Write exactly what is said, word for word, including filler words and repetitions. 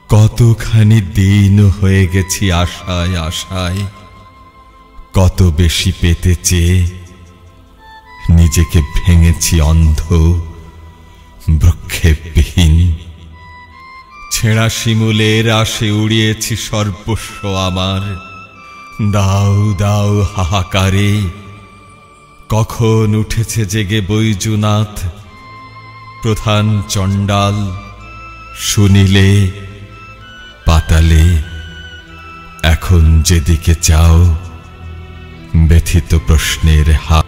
কতখানি দিন হয়ে গেছি আশায় আশায়, কত বেশি পেতে চেয়ে নিজেকে ভেঙেছি অন্ধ ব্রক্ষেপবিহীন। ছেঁড়া শিমুলের আশে উড়িয়েছি সর্বস্ব আমার। দাও দাও হাহাকারে কখন উঠেছে জেগে বৈজুনাথ প্রধান চণ্ডাল, শুনিলে পাতালে এখন যেদিকে চাও ব্যথিত প্রশ্নের হাত।